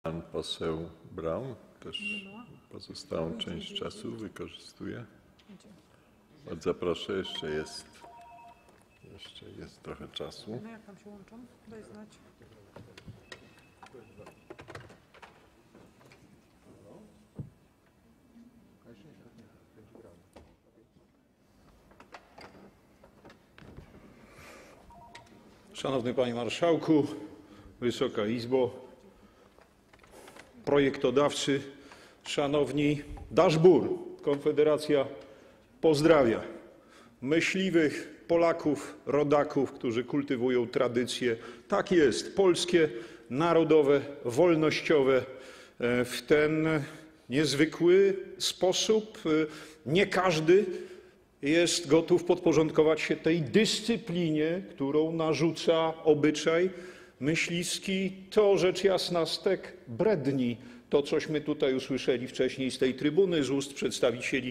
Pan poseł Braun też pozostałą część czasu wykorzystuje. Bardzo proszę, jeszcze jest trochę czasu. No jak tam się łączą? Daj znać. Szanowny Panie Marszałku, Wysoka Izbo, projektodawcy, szanowni, Daszbur, Konfederacja pozdrawia myśliwych Polaków, rodaków, którzy kultywują tradycje, tak jest, polskie, narodowe, wolnościowe, w ten niezwykły sposób. Nie każdy jest gotów podporządkować się tej dyscyplinie, którą narzuca obyczaj myśliwski. To rzecz jasna stek bredni. To, cośmy tutaj usłyszeli wcześniej z tej trybuny, z ust przedstawicieli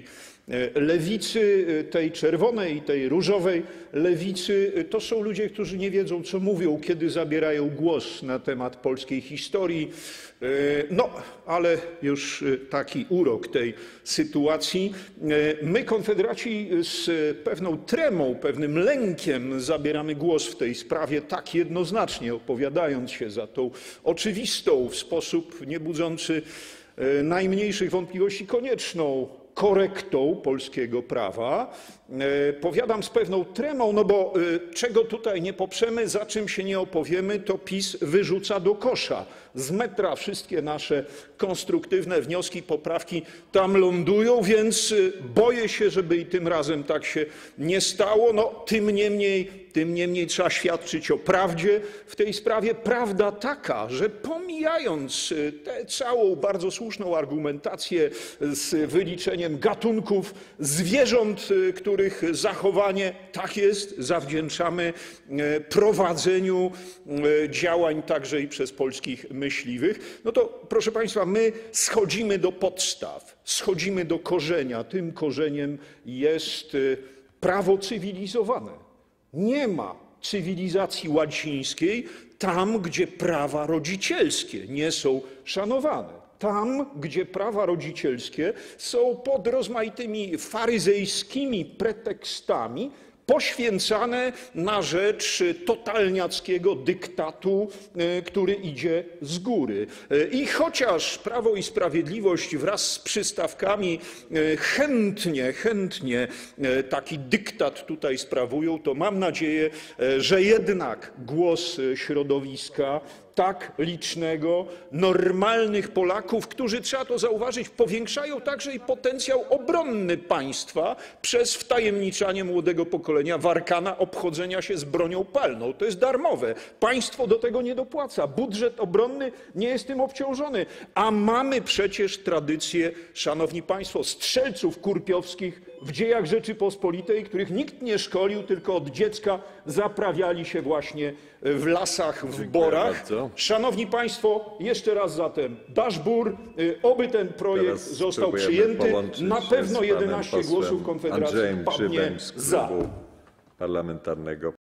lewicy, tej czerwonej i tej różowej lewicy, to są ludzie, którzy nie wiedzą, co mówią, kiedy zabierają głos na temat polskiej historii. No, ale już taki urok tej sytuacji. My, konfederaci, z pewną tremą, pewnym lękiem zabieramy głos w tej sprawie, tak jednoznacznie opowiadając się za tą oczywistą, w sposób niebudzący najmniejszych wątpliwości konieczną korektą polskiego prawa. Powiadam z pewną tremą, no bo czego tutaj nie poprzemy, za czym się nie opowiemy, to PiS wyrzuca do kosza. Z metra wszystkie nasze konstruktywne wnioski, poprawki tam lądują, więc boję się, żeby i tym razem tak się nie stało. No, tym niemniej trzeba świadczyć o prawdzie w tej sprawie. Prawda taka, że pomijając tę całą bardzo słuszną argumentację z wyliczeniem gatunków zwierząt, których zachowanie, tak jest, zawdzięczamy prowadzeniu działań także i przez polskich myśliwych, no to proszę Państwa, my schodzimy do podstaw, schodzimy do korzenia. Tym korzeniem jest prawo cywilizowane. Nie ma cywilizacji łacińskiej tam, gdzie prawa rodzicielskie nie są szanowane. Tam, gdzie prawa rodzicielskie są pod rozmaitymi faryzejskimi pretekstami poświęcane na rzecz totalniackiego dyktatu, który idzie z góry. I chociaż Prawo i Sprawiedliwość wraz z przystawkami chętnie taki dyktat tutaj sprawują, to mam nadzieję, że jednak głos środowiska tak licznego, normalnych Polaków, którzy, trzeba to zauważyć, powiększają także i potencjał obronny państwa przez wtajemniczanie młodego pokolenia w arkana obchodzenia się z bronią palną. To jest darmowe. Państwo do tego nie dopłaca. Budżet obronny nie jest tym obciążony. A mamy przecież tradycję, szanowni państwo, strzelców kurpiowskich w dziejach Rzeczypospolitej, których nikt nie szkolił, tylko od dziecka zaprawiali się właśnie w lasach, w borach. Szanowni państwo, jeszcze raz zatem Daszbur, oby ten projekt został przyjęty. Na pewno 11 głosów Konfederacji padnie za. Parlamentarnego